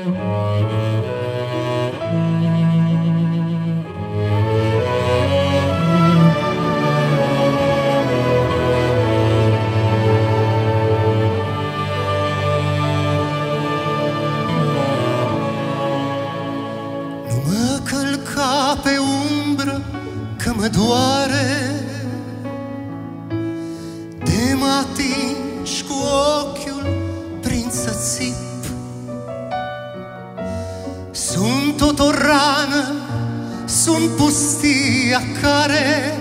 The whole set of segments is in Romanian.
Pe umbră că mă doare, de mă atingi cu ochiul prin țățip. Sunt tot o rană, sunt pustia care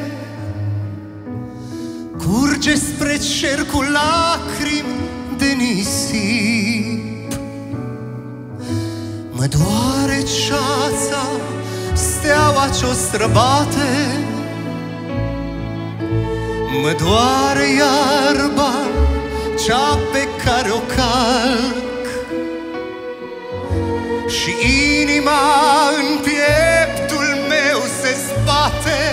curge spre cer cu lacrimi de nisip. Mă doare ceața, steaua ce-o străbate, mă doare iarba cea pe care o calc, și inima în pieptul meu se zbate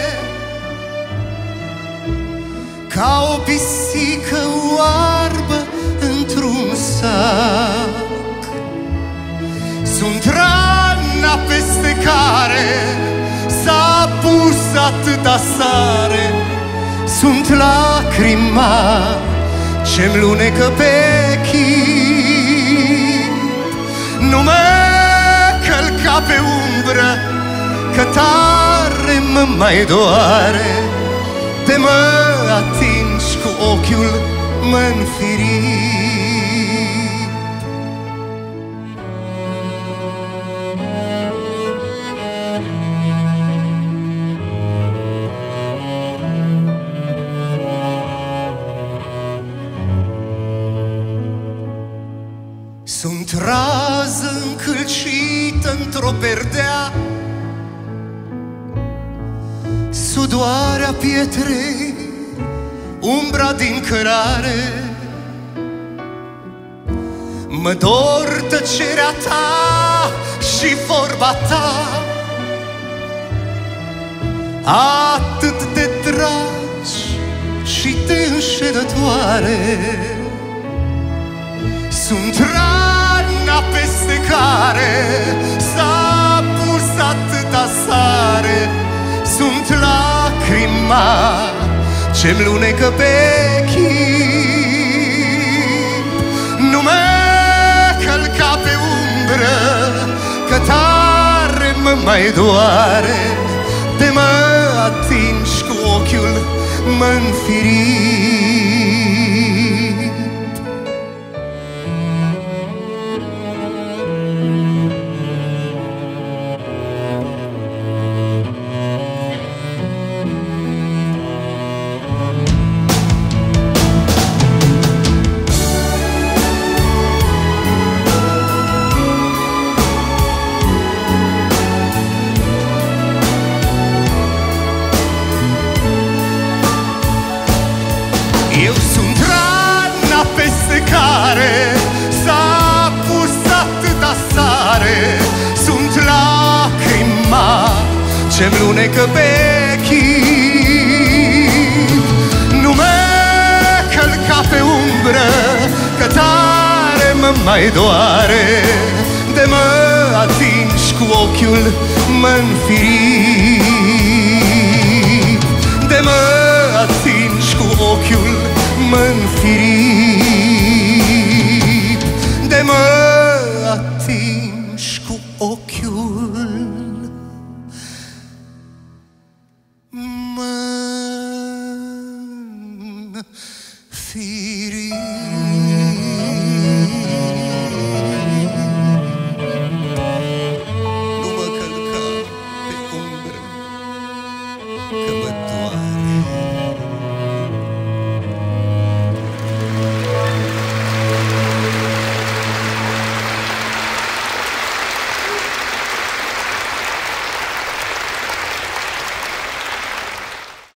ca o pisică oarbă într-un sac. Sunt rana peste care s-a pus atâta sare, sunt lacrima ce-mi lunecă pe chip. Nu mă călca pe umbră, că tare mă mai doare, de mă atingi cu ochiul mă-nfirit. Sunt rază încălcită într-o perdea, sudoarea pietrei, umbra din cărare. Mă dor tăcerea ta și vorba ta, atât de dragi și de înșelătoare. Sunt rana peste care s-a pus atâta sare, sunt lacrima ce-mi lunecă pe chip. Nu mă călca pe umbră, că tare mă mai doare, de mă atingi cu ochiul mă-nfirit. Eu sunt rana peste care s-a pus atâta sare, sunt lacrima ce-mi lunecă pe chip. Nu mă călca pe umbră, că tare mă mai doare, de mă atingi cu ochiul mă-nfirit. De mă atingi cu ochiul mă-nfirit, de mă atingi cu ochiul mă-nfirit.